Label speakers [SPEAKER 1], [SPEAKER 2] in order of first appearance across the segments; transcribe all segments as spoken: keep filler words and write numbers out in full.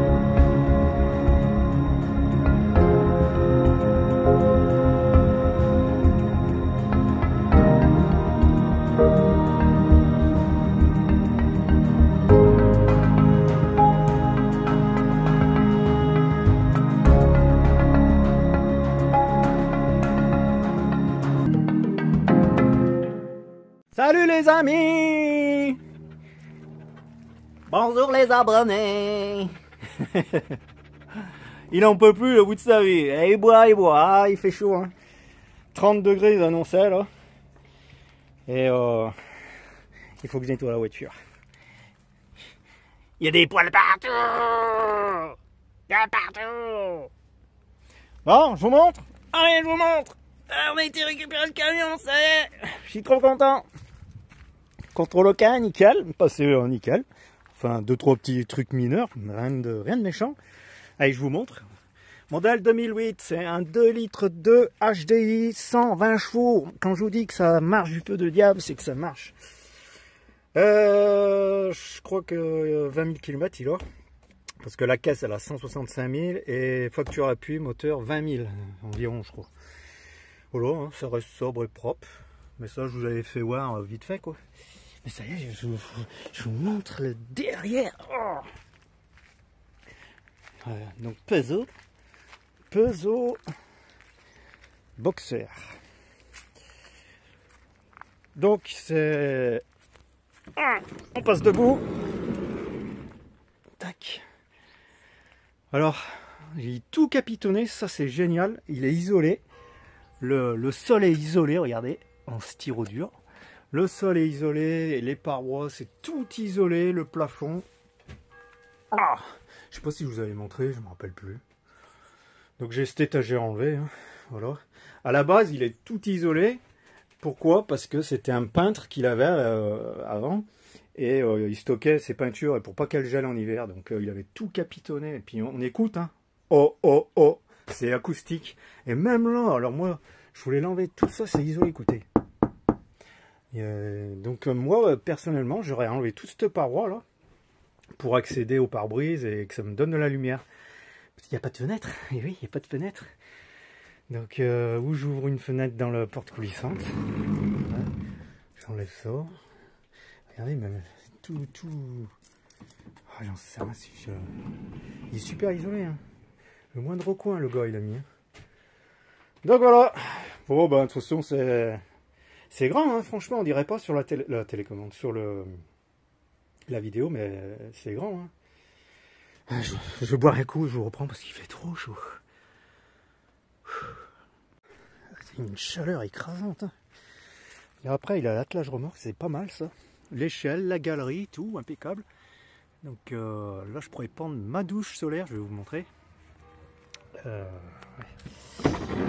[SPEAKER 1] Salut les amis! Bonjour les abonnés! Il en peut plus le bout de sa vie. Et il boit, il boit, ah, il fait chaud. Hein. trente degrés ils annonçaient là. Et euh, il faut que je nettoie la voiture. Il y a des poils partout! Il y en a partout! Bon, je vous montre! Allez, je vous montre! On a été récupérer le camion, ça y est! Je suis trop content! Contrôle au cas, nickel, passé euh, nickel. Enfin, deux, trois petits trucs mineurs, rien de, rien de méchant. Allez, je vous montre. Modèle deux mille huit, c'est un deux litres deux H D I, cent vingt chevaux. Quand je vous dis que ça marche du feu de diable, c'est que ça marche. Euh, je crois que euh, vingt mille kilomètres il a. Parce que la caisse, elle a cent soixante-cinq mille et facture appui, moteur vingt mille environ, je crois. Voilà, hein, ça reste sobre et propre. Mais ça, je vous avais fait voir euh, vite fait, quoi. Mais ça y est, je vous, je vous montre le derrière. Oh, voilà, donc Peugeot, Peugeot Boxer. Donc c'est, ah, on passe debout. Tac. Alors, il est tout capitonné, ça c'est génial. Il est isolé. Le, le sol est isolé, regardez, en styro dur. Le sol est isolé, les parois, c'est tout isolé, le plafond. Ah, je sais pas si je vous avais montré, je me rappelle plus. Donc j'ai cette étagère enlevée, hein, voilà. À la base, il est tout isolé. Pourquoi? Parce que c'était un peintre qu'il avait euh, avant. Et euh, il stockait ses peintures pour pas qu'elles gèlent en hiver. Donc euh, il avait tout capitonné. Et puis on, on écoute, hein. Oh, oh, oh. C'est acoustique. Et même là, alors moi, je voulais l'enlever. Tout ça, c'est isolé, écoutez. Euh, donc euh, moi euh, personnellement j'aurais enlevé toute cette paroi là pour accéder au pare-brise et que ça me donne de la lumière parce qu'il n'y a pas de fenêtre. Et oui, il n'y a pas de fenêtre, donc euh, où j'ouvre une fenêtre dans la porte coulissante, voilà. J'enlève ça, regardez, même tout tout oh, j'en sais rien si je... il est super isolé, hein. Le moindre recoin le gars il a mis, hein. Donc voilà, bon ben de toute façon c'est C'est grand, hein, franchement, on dirait pas sur la, télé, la télécommande, sur le, la vidéo, mais c'est grand. Hein. Je, je vais boire un coup, je vous reprends parce qu'il fait trop chaud. C'est une chaleur écrasante. Hein. Et après, il a l'attelage remorque, c'est pas mal ça. L'échelle, la galerie, tout, impeccable. Donc euh, là, je pourrais prendre ma douche solaire, je vais vous montrer. Euh, ouais.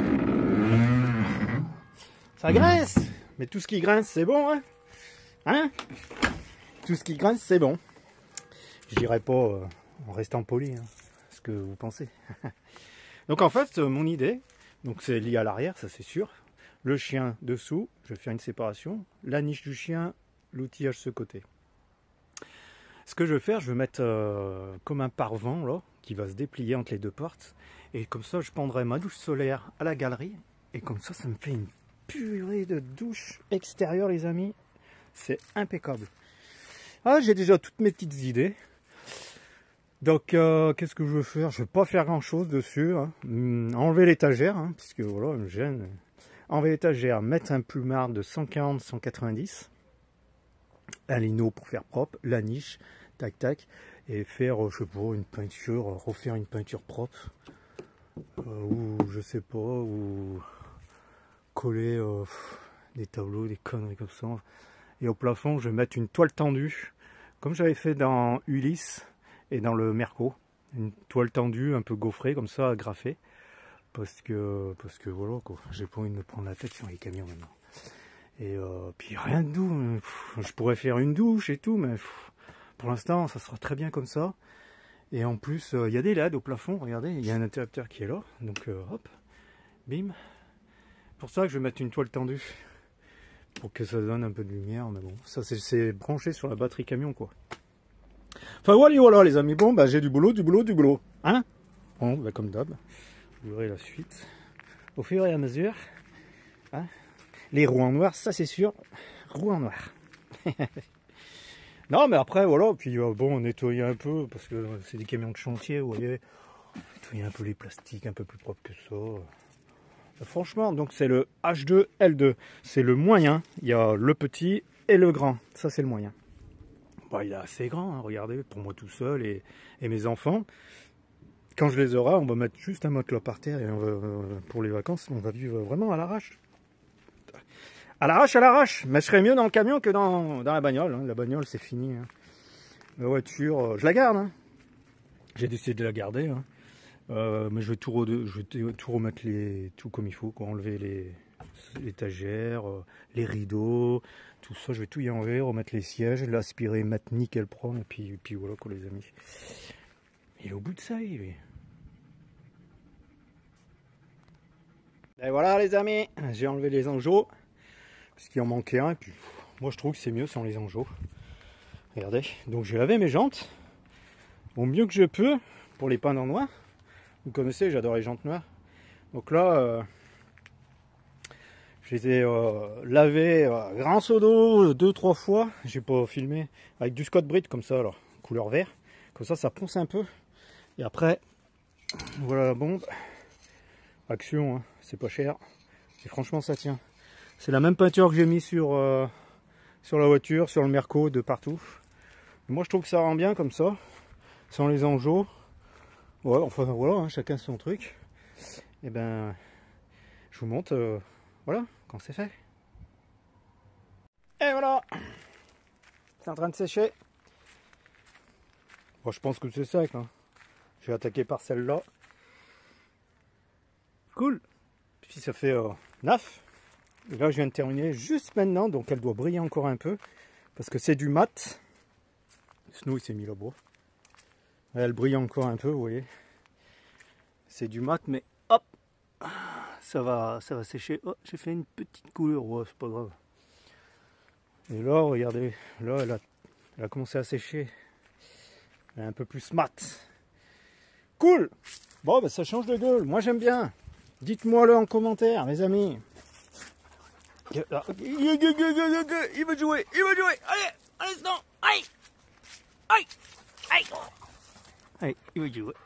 [SPEAKER 1] Ça graisse! Mais tout ce qui grince, c'est bon, hein? Hein? Tout ce qui grince, c'est bon. Je dirais pas euh, en restant poli, hein, ce que vous pensez. Donc en fait, euh, mon idée, donc c'est lié à l'arrière, ça c'est sûr. Le chien dessous, je vais faire une séparation. La niche du chien, l'outillage ce côté. Ce que je vais faire, je vais mettre euh, comme un pare-vent là, qui va se déplier entre les deux portes. Et comme ça, je pendrai ma douche solaire à la galerie. Et comme ça, ça me fait une purée de douche extérieure, les amis. C'est impeccable. Ah, j'ai déjà toutes mes petites idées. Donc, euh, qu'est-ce que je veux faire? Je ne vais pas faire grand-chose dessus. Hein. Hum, enlever l'étagère, hein, puisque voilà, elle me gêne. Enlever l'étagère, mettre un plumard de cent quarante à cent quatre-vingt-dix. Un lino pour faire propre, la niche, tac tac. Et faire, je sais pas, une peinture, refaire une peinture propre. Euh, ou je sais pas, ou coller euh, des tableaux, des conneries comme ça. Et au plafond, je vais mettre une toile tendue, comme j'avais fait dans Ulysse et dans le Merco. Une toile tendue, un peu gaufrée, comme ça, agrafée. Parce que, parce que voilà, quoi. J'ai pas envie de me prendre la tête sur les camions maintenant. Et euh, puis rien de doux. Je pourrais faire une douche et tout, mais pff, pour l'instant, ça sera très bien comme ça. Et en plus, il euh, y a des L E D au plafond, regardez, il y a un interrupteur qui est là. Donc euh, hop, bim. Pour ça que je vais mettre une toile tendue. Pour que ça donne un peu de lumière, mais bon, ça c'est branché sur la batterie camion, quoi. Enfin voilà, voilà les amis, bon bah j'ai du boulot, du boulot, du boulot. Hein? Bon, bah comme d'hab, vous verrez la suite. Au fur et à mesure. Hein? Les roues en noir, ça c'est sûr. Roues en noir. Non mais après voilà, puis euh, bon, nettoyer un peu, parce que c'est des camions de chantier, vous voyez. Nettoyer un peu les plastiques, un peu plus propre que ça. Euh, franchement, donc c'est le H deux L deux. C'est le moyen. Il y a le petit et le grand. Ça c'est le moyen. Bon, il est assez grand, hein, regardez, pour moi tout seul et, et mes enfants. Quand je les aurai, on va mettre juste un matelas par terre et on va, euh, pour les vacances, on va vivre vraiment à l'arrache. À l'arrache, à l'arrache. Mais je serais mieux dans le camion que dans, dans la bagnole. Hein. La bagnole, c'est fini. Hein. La voiture, euh, je la garde. Hein. J'ai décidé de la garder. Hein. Euh, mais je vais, tout re, je vais tout remettre les, tout comme il faut. Quoi. Enlever les étagères, euh, les rideaux, tout ça. Je vais tout y enlever, remettre les sièges, l'aspirer, mettre nickel propre. Et puis, et puis voilà quoi les amis. Il est au bout de ça, il est. Et voilà les amis, j'ai enlevé les enjaux. Parce qu'il en manquait un, et puis moi je trouve que c'est mieux sans les enjaux. Regardez, donc j'ai lavé mes jantes au mieux que je peux pour les peindre en noir. Vous connaissez, j'adore les jantes noires. Donc là, euh, je les ai euh, lavées euh, grand seau d'eau deux trois fois. J'ai pas filmé avec du Scott Brite comme ça, alors couleur vert. Comme ça, ça ponce un peu. Et après, voilà la bombe. Action, hein, c'est pas cher. Et franchement, ça tient. C'est la même peinture que j'ai mis sur, euh, sur la voiture, sur le Merco, de partout. Et moi je trouve que ça rend bien comme ça, sans les enjaux. Ouais, enfin voilà, hein, chacun son truc. Et ben, je vous montre, euh, voilà, quand c'est fait. Et voilà, c'est en train de sécher. Bon, je pense que c'est sec. Hein. Je vais attaquer par celle-là. Cool. Puis ça fait euh, neuf. Et là je viens de terminer juste maintenant, donc elle doit briller encore un peu parce que c'est du mat. Snow il s'est mis là-bas. Elle brille encore un peu, vous voyez. C'est du mat, mais hop, ça va, ça va sécher. Oh, j'ai fait une petite couleur, ouais, c'est pas grave. Et là, regardez, là elle a, elle a commencé à sécher. Elle est un peu plus mat. Cool. Bon, ben ça change de gueule. Moi j'aime bien. Dites-moi le en commentaire, mes amis. Il va jouer, il va jouer, allez, un instant, aïe, aïe, aïe, allez, il va jouer.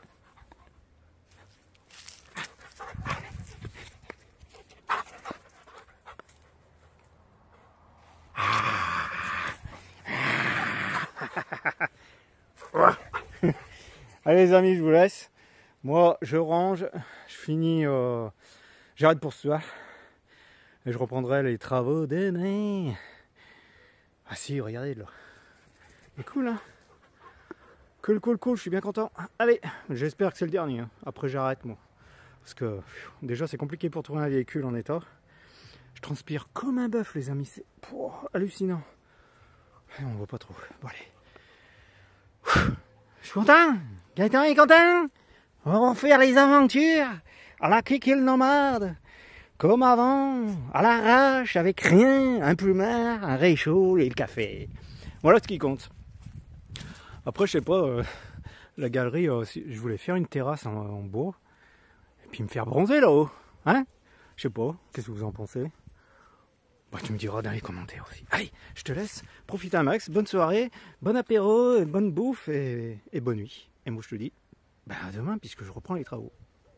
[SPEAKER 1] Allez les amis, je vous laisse. Moi, je range, je finis, euh, j'arrête pour ce soir. Et je reprendrai les travaux demain. Ah si, regardez là. C'est cool hein. Cool, cool, cool, je suis bien content. Allez, j'espère que c'est le dernier. Hein. Après j'arrête moi. Parce que pfiou, déjà c'est compliqué pour trouver un véhicule en état. Je transpire comme un bœuf les amis. C'est oh, hallucinant. Et on voit pas trop. Bon allez. Je suis content. Gaëtan est content. On va refaire les aventures à la Kikil nomade. Comme avant, à l'arrache, avec rien, un plumard, un réchaud et le café. Voilà ce qui compte. Après, je sais pas, euh, la galerie, euh, si, je voulais faire une terrasse en, en bois, et puis me faire bronzer là-haut. Hein? Je sais pas, qu'est-ce que vous en pensez? Bah, tu me diras dans les commentaires aussi. Allez, je te laisse, profite un max, bonne soirée, bon apéro, bonne bouffe et, et bonne nuit. Et moi je te dis, bah à demain puisque je reprends les travaux.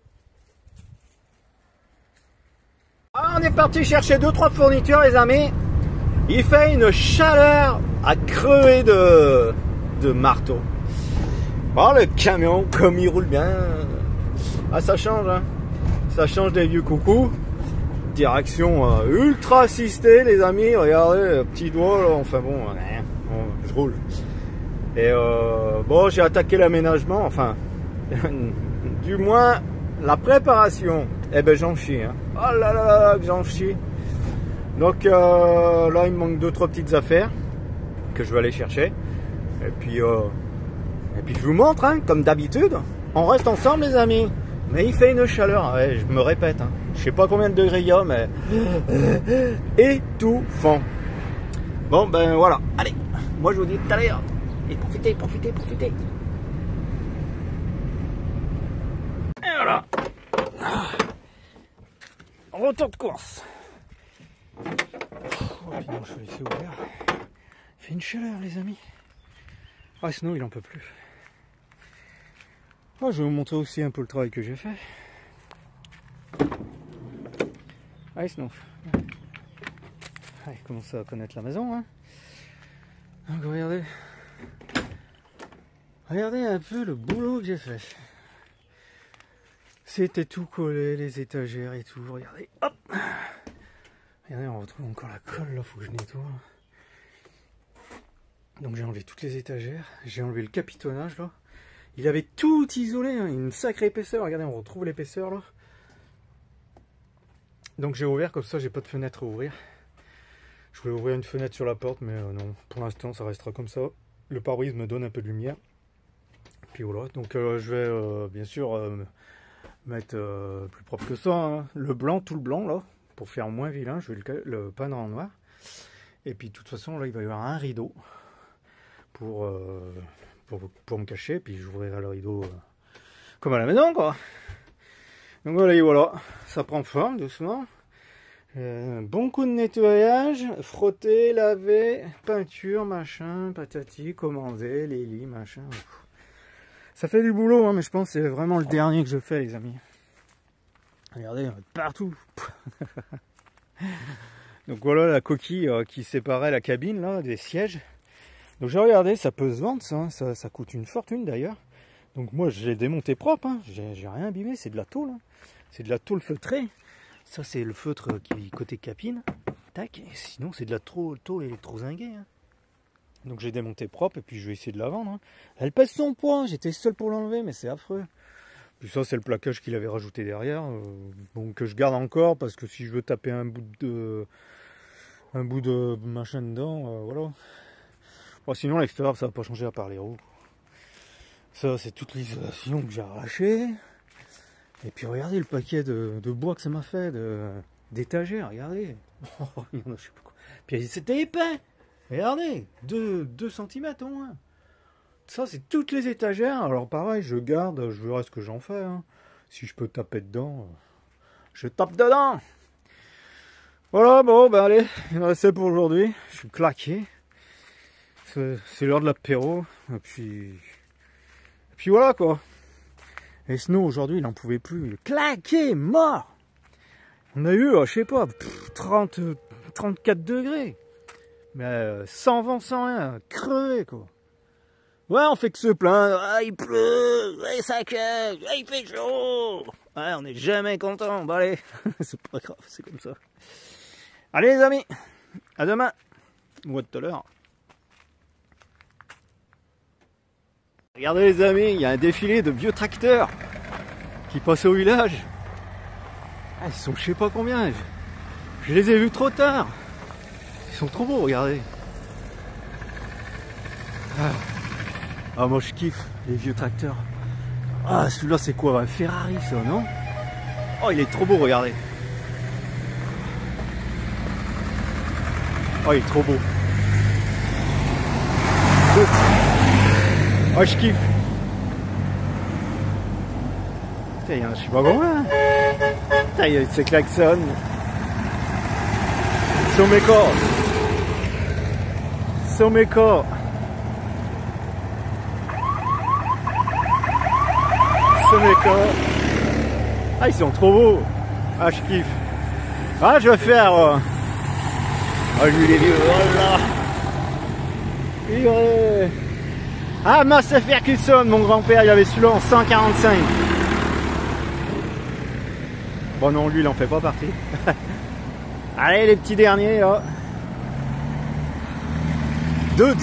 [SPEAKER 1] Ah, on est parti chercher deux trois fournitures les amis. Il fait une chaleur à crever de, de marteau. Oh le camion comme il roule bien. Ah ça change hein. Ça change des vieux coucous. Direction euh, ultra assistée les amis. Regardez, petit doigt là. Enfin bon, hein, bon je roule. Et euh, bon j'ai attaqué l'aménagement. Enfin du moins la préparation. Eh ben j'en chie hein. Oh là là là que j'en chie. Donc euh, là il me manque deux trois petites affaires que je vais aller chercher. Et puis euh, et puis je vous montre hein, comme d'habitude. On reste ensemble les amis. Mais il fait une chaleur, ouais, je me répète. Hein. Je sais pas combien de degrés il y a, mais étouffant. Bon ben voilà. Allez, moi je vous dis tout à l'heure. Et profitez, profitez, profitez. Et voilà. Retour de course. Oh, puis non, je vais laisser ouvert. Il fait une chaleur, les amis. Ah, sinon, il en peut plus. Oh, je vais vous montrer aussi un peu le travail que j'ai fait. Allez, sinon. Allez, commence à connaître la maison. Hein. Donc, regardez. Regardez un peu le boulot que j'ai fait. C'était tout collé, les étagères et tout. Regardez, hop. Regardez, on retrouve encore la colle là, faut que je nettoie. Donc j'ai enlevé toutes les étagères, j'ai enlevé le capitonnage là. Il avait tout isolé, hein, une sacrée épaisseur. Regardez, on retrouve l'épaisseur là. Donc j'ai ouvert, comme ça j'ai pas de fenêtre à ouvrir. Je voulais ouvrir une fenêtre sur la porte, mais euh, non, pour l'instant ça restera comme ça. Le pare-brise me donne un peu de lumière. Puis voilà, donc euh, je vais euh, bien sûr euh, mettre euh, plus propre que ça. Hein. Le blanc, tout le blanc là, pour faire moins vilain, je vais le, le peindre en noir. Et puis de toute façon là il va y avoir un rideau pour, euh, pour, pour me cacher. Puis j'ouvrirai le rideau euh, comme à la maison quoi. Donc voilà, et voilà, ça prend forme doucement. Euh, bon coup de nettoyage, frotter, laver, peinture, machin, patati, commander, les lits, machin. Ça fait du boulot, hein, mais je pense que c'est vraiment le dernier que je fais, les amis. Regardez, partout. Donc voilà la coquille euh, qui séparait la cabine là, des sièges. Donc j'ai regardé, ça peut se vendre, ça, hein, ça, ça coûte une fortune d'ailleurs. Donc moi je l'ai démonté propre, hein, j'ai rien abîmé, c'est de la tôle. Hein. C'est de la tôle feutrée. Ça c'est le feutre qui côté capine. Tac, et sinon c'est de la tôle, tôle électrozinguée. Hein. Donc j'ai démonté propre et puis je vais essayer de la vendre. Hein. Elle pèse son poids, j'étais seul pour l'enlever mais c'est affreux. Puis ça c'est le plaquage qu'il avait rajouté derrière. Euh, bon que je garde encore parce que si je veux taper un bout de un bout de machin dedans, euh, voilà. Bon, sinon l'extérieur ça va pas changer à part les roues. Ça c'est toute l'isolation que j'ai arraché. Et puis regardez le paquet de, de bois que ça m'a fait, d'étagères, regardez. Oh, il y en a, je sais pas quoi. Puis c'était épais. Regardez, deux centimètres au moins. Ça, c'est toutes les étagères. Alors pareil, je garde, je verrai ce que j'en fais. Hein. Si je peux taper dedans, je tape dedans. Voilà, bon, ben allez, il en reste pour aujourd'hui. Je suis claqué. C'est l'heure de l'apéro. Et puis... Et puis voilà, quoi. Et Snow, aujourd'hui, il n'en pouvait plus. Il est claqué, mort. On a eu, je sais pas, trente, trente-quatre degrés. Mais euh, sans vent, sans rien, crevé quoi. Ouais, on fait que se plaindre. Ah, il pleut, ouais, ça caille, ah, il fait chaud. Ouais, on n'est jamais content. Bon, allez, c'est pas grave, c'est comme ça. Allez, les amis, à demain. Ou à tout à l'heure. Regardez, les amis, il y a un défilé de vieux tracteurs qui passent au village. Ah, ils sont je sais pas combien. Je, je les ai vus trop tard. Ils sont trop beaux, regardez. Ah, ah moi je kiffe les vieux tracteurs. Ah, celui-là c'est quoi? Un Ferrari ça, non? Oh, il est trop beau, regardez. Oh, il est trop beau. Oh, je kiffe. Putain, il y a un je sais pas combien. Putain, il y a ces klaxons. Sur mes corps. Sur mes corps. Sur mes corps. Ah, ils sont trop beaux. Ah, je kiffe. Ah, je vais faire... Euh... Ah, lui, les vieux. Oh là. Purée. Ah, Massey Ferguson, mon grand-père, il avait celui-là en cent quarante-cinq. Bon non, lui, il en fait pas partie. Allez, les petits derniers, là. Dudes.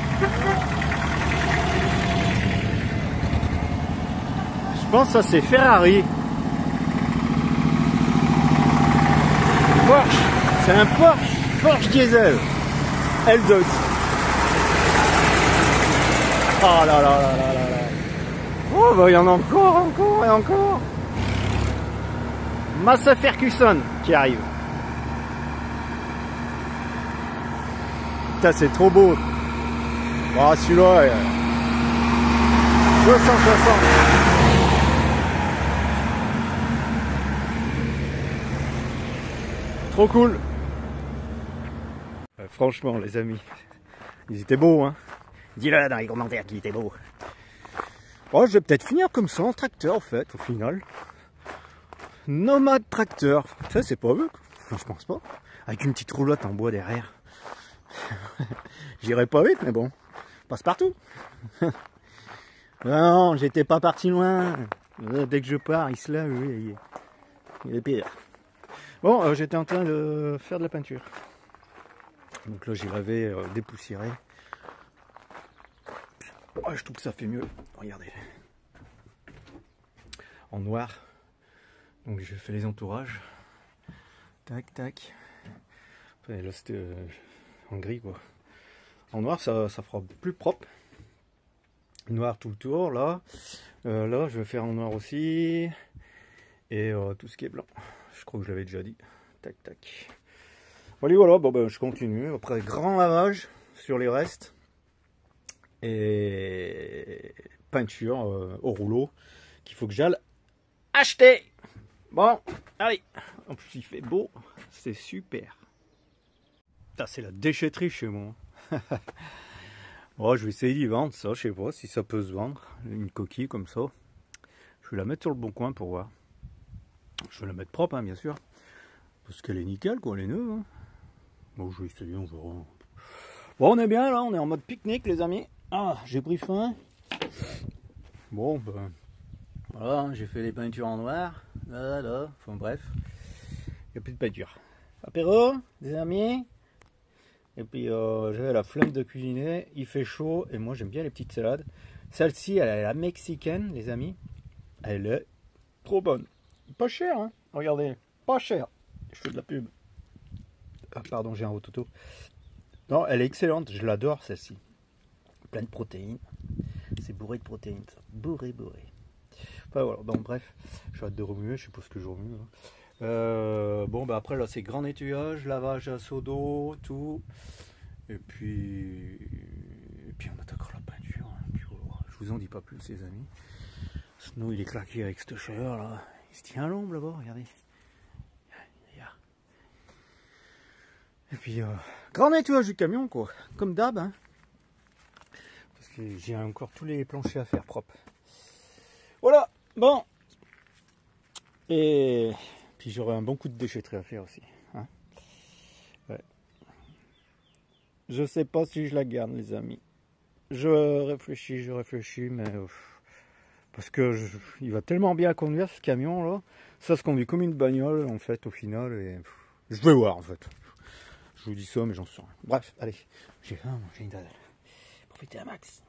[SPEAKER 1] Je pense que ça, c'est Ferrari. Porsche. C'est un Porsche. Porsche diesel. L-Dudes. Oh là là là là là là. Oh bah il y en a encore, encore et encore. Massey Ferguson qui arrive. Putain, c'est trop beau. Oh, celui-là, euh, deux cent soixante. Trop cool. Euh, franchement, les amis, ils étaient beaux, hein. Dis-le dans les commentaires qu'il était beau. Oh, je vais peut-être finir comme ça en tracteur, en fait, au final. Nomade tracteur. Ça, c'est pas eux, quoi. Je pense pas. Avec une petite roulotte en bois derrière. J'irai pas vite, mais bon. Passe partout. Non, j'étais pas parti loin. Dès que je pars, il se lève, oui, il est pire. Bon, euh, j'étais en train de faire de la peinture. Donc là, j'y l'avais euh, dépoussiéré. Oh, je trouve que ça fait mieux. Regardez. En noir. Donc je fais les entourages. Tac, tac. Après, là, c'était euh, en gris, quoi. En noir, ça, ça fera plus propre. Noir tout le tour, là. Euh, là, je vais faire en noir aussi. Et euh, tout ce qui est blanc. Je crois que je l'avais déjà dit. Tac, tac. Voilà, voilà. Bon, ben, je continue. Après, grand lavage sur les restes. Et peinture euh, au rouleau qu'il faut que j'aille acheter. Bon, allez. En plus, il fait beau. C'est super. C'est la déchetterie chez moi. Oh, je vais essayer d'y vendre ça, je sais pas si ça peut se vendre, une coquille comme ça. Je vais la mettre sur le bon coin pour voir. Je vais la mettre propre, hein, bien sûr, parce qu'elle est nickel, quoi, les nœuds. Hein. Bon, je vais essayer, on verra. Bon, on est bien là, on est en mode pique-nique, les amis. Ah, j'ai pris faim. Bon, ben voilà, j'ai fait les peintures en noir. Là, là, enfin bref, il n'y a plus de peinture. Apéro, des amis. Et puis euh, j'avais la flemme de cuisiner, il fait chaud et moi j'aime bien les petites salades. Celle-ci, elle est la mexicaine, les amis. Elle est trop bonne. Pas cher, hein. Regardez, pas cher. Je fais de la pub. Ah, pardon, j'ai un rototo. Non, elle est excellente, je l'adore celle-ci. Plein de protéines. C'est bourré de protéines, ça. Bourré, bourré. Enfin voilà, donc bref, j'ai hâte de remuer, je sais pas ce que je remue. Hein. Euh, bon, bah après là c'est grand nettoyage, lavage à seau d'eau, tout. Et puis, et puis on attaquera la peinture. Hein. Puis, oh, je vous en dis pas plus, les amis. Sinon il est claqué avec cette chaleur là. Il se tient à l'ombre là-bas, regardez. Et puis, euh, grand nettoyage du camion, quoi. Comme d'hab. Hein. Parce que j'ai encore tous les planchers à faire propres. Voilà, bon. Et puis j'aurai un bon coup de déchetterie à faire aussi. Hein. Ouais. Je sais pas si je la garde, les amis. Je réfléchis, je réfléchis, mais... Euh, parce que je, il va tellement bien à conduire, ce camion-là. Ça se conduit comme une bagnole, en fait, au final. Et, pff, je vais voir, en fait. Je vous dis ça, mais j'en sais rien. Bref, allez. J'ai faim, j'ai une dalle. Profitez à max.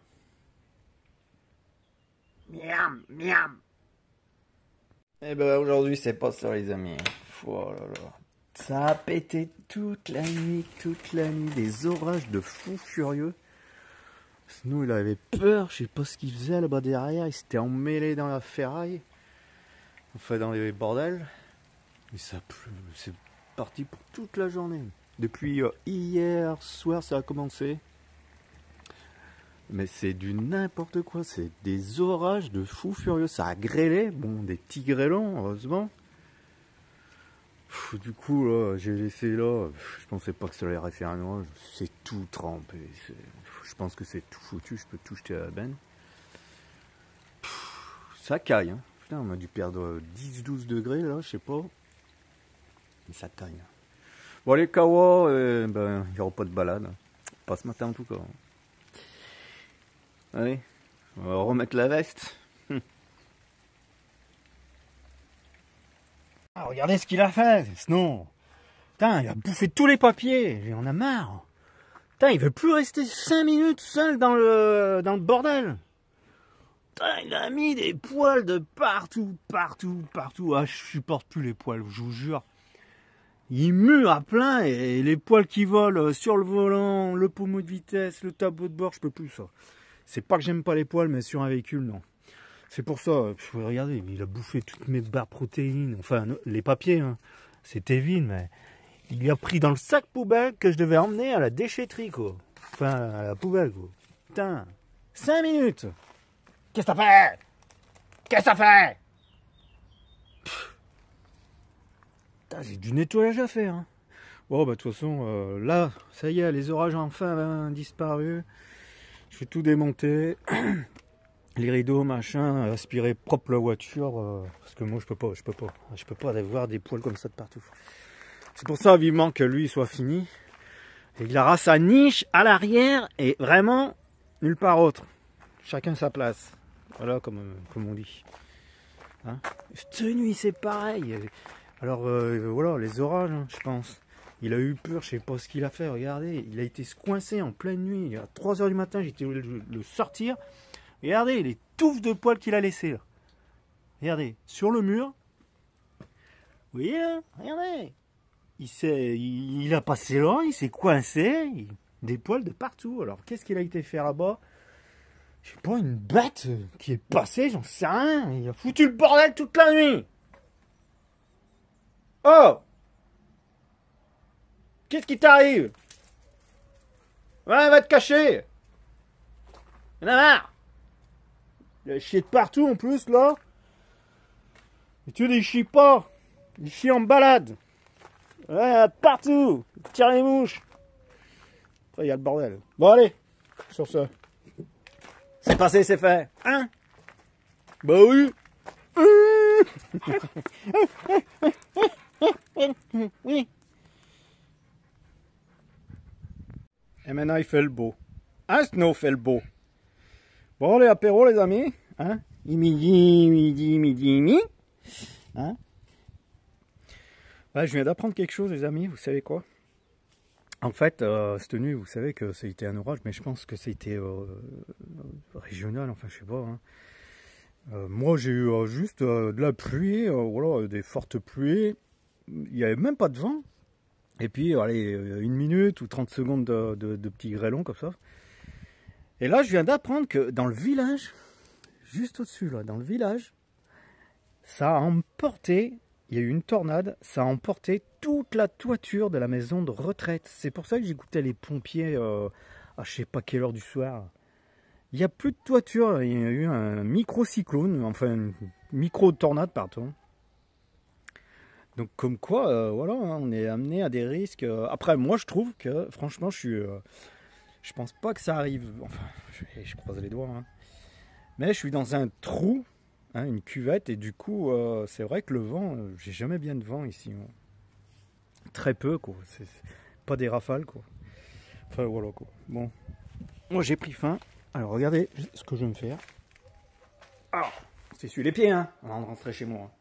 [SPEAKER 1] Miam, miam. Et ben aujourd'hui, c'est pas ça, les amis. Oh là là. Ça a pété toute la nuit, toute la nuit. Des orages de fou furieux. Sinon, il avait peur. Je sais pas ce qu'il faisait là-bas derrière. Il s'était emmêlé dans la ferraille. Enfin, dans les bordels. Mais ça pleut. C'est parti pour toute la journée. Depuis euh, hier soir, ça a commencé. Mais c'est du n'importe quoi. C'est des orages de fou furieux. Ça a grêlé. Bon, des petits grêlons, heureusement. Pff, du coup, là, j'ai laissé là. Je pensais pas que ça allait faire un orage. C'est tout trempé. Je pense que c'est tout foutu. Je peux tout jeter à la benne. Pff, ça caille. Hein. Putain, on a dû perdre dix douze degrés là, je sais pas. Mais ça caille. Bon, les kawas, euh, ben, il n'y aura pas de balade. Pas ce matin en tout cas. Allez, on va remettre la veste. Hum. Ah, regardez ce qu'il a fait, Snow. Putain, il a bouffé tous les papiers. J'en ai marre. Putain, il veut plus rester cinq minutes seul dans le, dans le bordel. Putain, il a mis des poils de partout, partout, partout. Ah, je supporte plus les poils, je vous jure. Il mue à plein et les poils qui volent sur le volant, le pommeau de vitesse, le tableau de bord, je peux plus ça. C'est pas que j'aime pas les poils, mais sur un véhicule, non. C'est pour ça, regardez, il a bouffé toutes mes barres protéines, enfin les papiers, hein. C'était vide, mais il a pris dans le sac poubelle que je devais emmener à la déchetterie, quoi. Enfin, à la poubelle, quoi. Putain, cinq minutes. Qu'est-ce que t'as fait? Qu'est-ce que t'as fait? Putain, j'ai du nettoyage à faire. Hein. Bon, bah de toute façon, euh, là, ça y est, les orages ont enfin hein, disparu. Je vais tout démonter. Les rideaux, machin, aspirer propre la voiture. Euh, parce que moi, je peux pas, je peux pas. Je peux pas avoir des poils comme ça de partout. C'est pour ça, vivement, que lui soit fini. Et il aura sa niche à l'arrière et vraiment nulle part autre. Chacun sa place. Voilà, comme, comme on dit. Hein, cette nuit, c'est pareil. Alors, euh, voilà, les orages, hein, je pense. Il a eu peur, je sais pas ce qu'il a fait, regardez. Il a été coincé en pleine nuit. À trois heures du matin, j'étais le, le sortir. Regardez les touffes de poils qu'il a laissées là. Regardez, sur le mur. Vous voyez là? Regardez. Il, s'est, il, il a passé là, il s'est coincé. Il, des poils de partout. Alors, qu'est-ce qu'il a été faire là-bas? Je sais pas, une bête qui est passée, j'en sais rien. Il a foutu le bordel toute la nuit. Oh! Qu'est-ce qui t'arrive? Ouais, va te cacher. Il y en a marre. Il a chié de partout en plus là. Et tu dis, il chie pas. Il chie en balade. Ouais, partout. Il tire les mouches. Après, il y a le bordel. Bon, allez. Sur ce. C'est passé, c'est fait. Hein? Bah oui. Oui. Et maintenant, il fait le beau. Hein, Snow fait le beau. Bon, les apéros, les amis. Hein? Midi, midi, midi, midi. Hein? Ouais, je viens d'apprendre quelque chose, les amis. Vous savez quoi? En fait, euh, cette nuit, vous savez que c'était un orage, mais je pense que c'était euh, régional, enfin, je sais pas. Hein. Euh, moi, j'ai eu euh, juste euh, de la pluie, euh, voilà, des fortes pluies. Il n'y avait même pas de vent. Et puis, allez, une minute ou trente secondes de, de, de petits grêlons comme ça. Et là, je viens d'apprendre que dans le village, juste au-dessus, là, dans le village, ça a emporté, il y a eu une tornade, ça a emporté toute la toiture de la maison de retraite. C'est pour ça que j'écoutais les pompiers euh, à je sais pas quelle heure du soir. Il n'y a plus de toiture, il y a eu un micro-cyclone, enfin une micro-tornade, pardon. Donc comme quoi, euh, voilà, hein, on est amené à des risques. Après, moi je trouve que, franchement, je suis... Euh, je pense pas que ça arrive, enfin, je, je croise les doigts, hein. Mais je suis dans un trou, hein, une cuvette, et du coup, euh, c'est vrai que le vent, euh, j'ai jamais bien de vent ici. Hein. Très peu, quoi. C'est pas des rafales, quoi. Enfin, voilà, quoi. Bon, moi j'ai pris faim. Alors, regardez ce que je vais me faire. Ah, c'est sur les pieds, hein, avant de rentrer chez moi.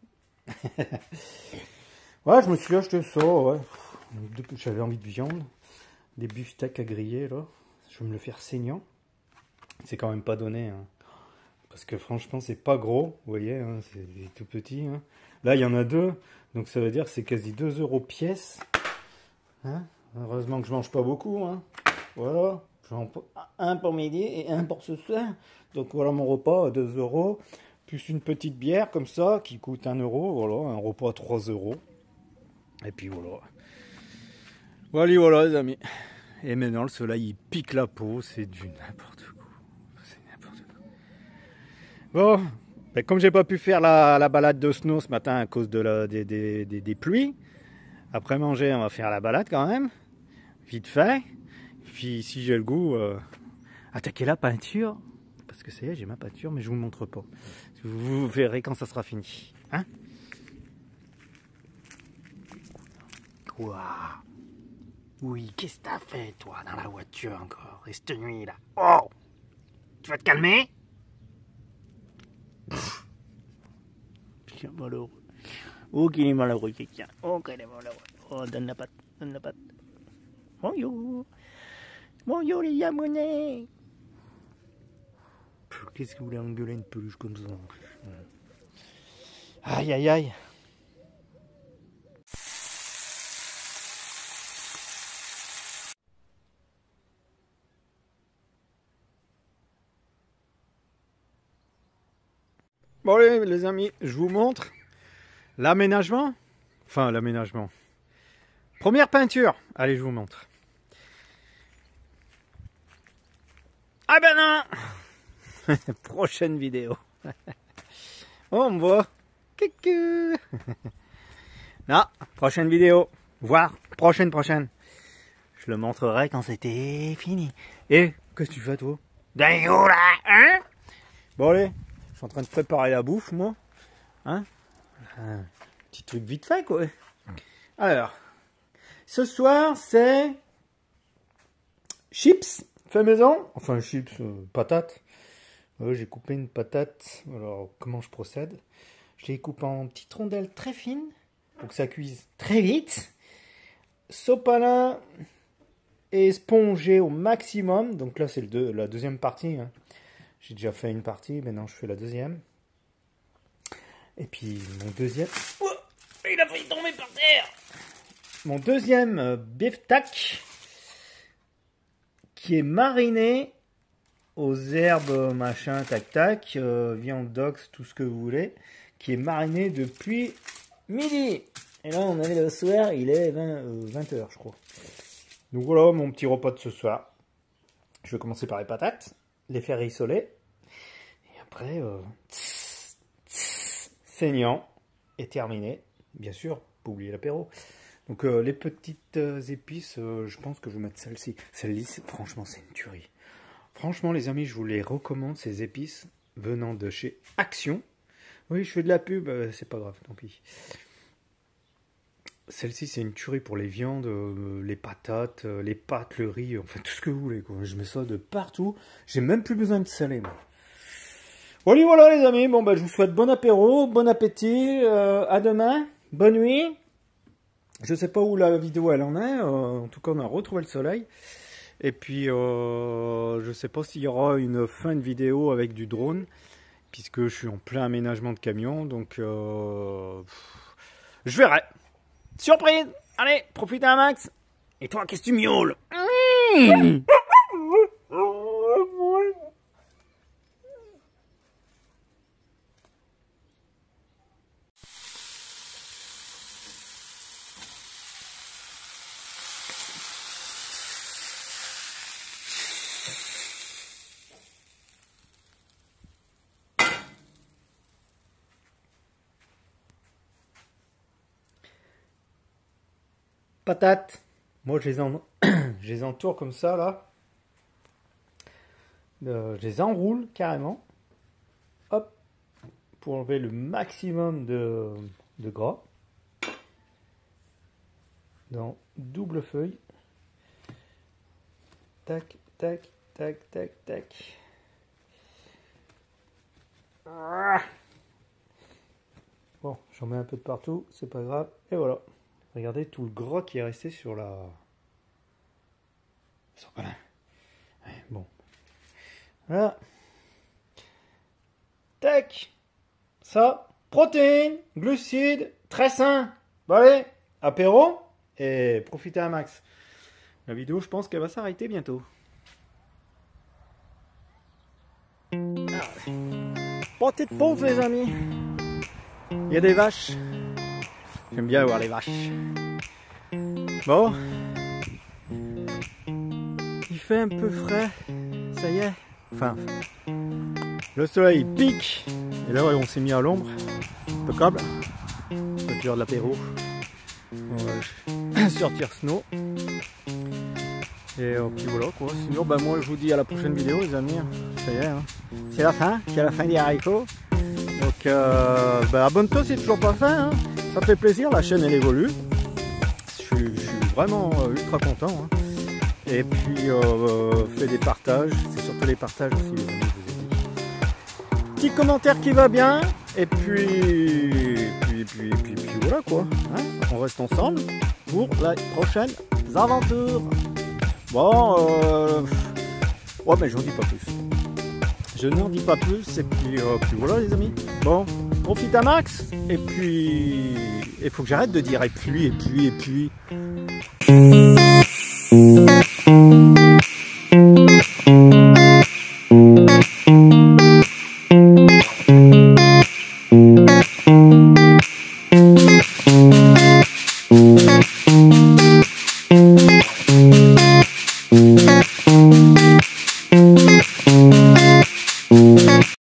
[SPEAKER 1] Ouais, je me suis acheté ça, ouais. J'avais envie de viande. Des beefsteaks à griller, là. Je vais me le faire saignant. C'est quand même pas donné, hein. Parce que franchement, c'est pas gros, vous voyez, hein, c'est tout petit. Hein. Là, il y en a deux, donc ça veut dire que c'est quasi deux euros pièce. Hein. Heureusement que je mange pas beaucoup. Hein. Voilà, j'en un pour midi et un pour ce soir. Donc voilà mon repas à deux euros. Plus une petite bière comme ça qui coûte un euro. Voilà, un repas à trois euros. Et puis voilà. Voilà, voilà les amis. Et maintenant, le soleil, il pique la peau, c'est du n'importe quoi. Bon, ben comme j'ai pas pu faire la, la balade de snow ce matin à cause de la, des, des, des, des pluies, après manger, on va faire la balade quand même, vite fait. Puis si j'ai le goût, euh, attaquer la peinture, parce que c'est j'ai ma peinture, mais je vous montre pas. Vous verrez quand ça sera fini. Hein? Quoi? Oui, qu'est-ce que t'as fait toi dans la voiture encore, et cette nuit là? Oh! Tu vas te calmer? Tiens, malheureux. Oh, qu'il est malheureux, quelqu'un. Oh, qu'il est malheureux. Oh, donne la patte, donne la patte. Bonjour. Bonjour, les Yamonais. Qu'est-ce que vous voulez engueuler une peluche comme ça? Aïe, aïe, aïe. Bon allez les amis, je vous montre l'aménagement. Enfin l'aménagement. Première peinture. Allez, je vous montre. Ah ben non. Prochaine vidéo. On me voit. Coucou. Non, prochaine vidéo. Voire prochaine prochaine. Je le montrerai quand c'était fini. Et qu'est-ce que tu fais toi? Dingo là, hein? Bon allez, je suis en train de préparer la bouffe moi. Hein? Un petit truc vite fait quoi. Alors, ce soir c'est chips fait maison. Enfin chips, euh, patates. Euh, j'ai coupé une patate. Alors comment je procède? Je les coupe en petites rondelles très fines pour que ça cuise très vite. Sopalin espongé au maximum. Donc là c'est le la deuxième partie. Hein. J'ai déjà fait une partie, maintenant je fais la deuxième. Et puis mon deuxième... Oh, il a failli tomber par terre. Mon deuxième euh, beef tac qui est mariné aux herbes machin tac tac, euh, viande d'ox, tout ce que vous voulez, qui est mariné depuis midi. Et là on est le soir, il est vingt heures je crois. Donc voilà mon petit repas de ce soir. Je vais commencer par les patates, les faire rissoler. Et après, euh, tss, tss, saignant et terminé. Bien sûr, pas oublier l'apéro. Donc euh, les petites euh, épices, euh, je pense que je vais mettre celle-ci. Celle-ci, franchement, c'est une tuerie. Franchement, les amis, je vous les recommande, ces épices venant de chez Action. Oui, je fais de la pub, euh, c'est pas grave, tant pis. Celle-ci, c'est une tuerie pour les viandes, euh, les patates, euh, les pâtes, le riz, enfin tout ce que vous voulez, quoi. Je mets ça de partout. J'ai même plus besoin de saler, moi. Voilà, voilà, les amis. Bon, ben, je vous souhaite bon apéro, bon appétit. Euh, à demain. Bonne nuit. Je sais pas où la vidéo, elle en est. Euh, en tout cas, on a retrouvé le soleil. Et puis, euh, je sais pas s'il y aura une fin de vidéo avec du drone, puisque je suis en plein aménagement de camion. Donc, euh, je verrai. Surprise! Allez, profite un max! Et toi, qu'est-ce que tu miaules? Mmh. Patates. Moi, je les, en... je les entoure comme ça, là. Euh, je les enroule carrément. Hop. Pour enlever le maximum de, de gras. Dans double feuille. Tac, tac, tac, tac, tac. Ah. Bon, j'en mets un peu de partout, c'est pas grave. Et voilà. Regardez tout le gras qui est resté sur la... Voilà. Ouais, bon. Voilà. Tac. Ça. Protéines, glucides, très sain. Bon allez, apéro et profitez un max. La vidéo, je pense qu'elle va s'arrêter bientôt. Petite pause les amis. Il y a des vaches. J'aime bien voir les vaches. Bon. Il fait un peu frais. Ça y est. Enfin. Le soleil pique. Et là, ouais, on s'est mis à l'ombre. Impeccable. C'est l'heure de l'apéro. On va sortir Snow. Et euh, puis voilà quoi. Sinon, bah, moi je vous dis à la prochaine vidéo, les amis. Ça y est. Hein. C'est la fin. C'est la fin des haricots. Donc, euh, bah, abonne-toi si c'est toujours pas fait. Hein. Ça me fait plaisir, la chaîne elle évolue. Je suis, je suis vraiment euh, ultra content. Hein. Et puis, euh, fais des partages. C'est surtout les partages aussi, les amis, je vous ai dit. Petit commentaire qui va bien. Et puis, puis, puis, puis, puis voilà quoi. Hein. On reste ensemble pour les prochaines aventures. Bon, euh, ouais, mais j'en dis pas plus. Je n'en dis pas plus, et puis, euh, puis voilà les amis. Bon, profite à max, et puis il faut que j'arrête de dire et puis, et puis, et puis.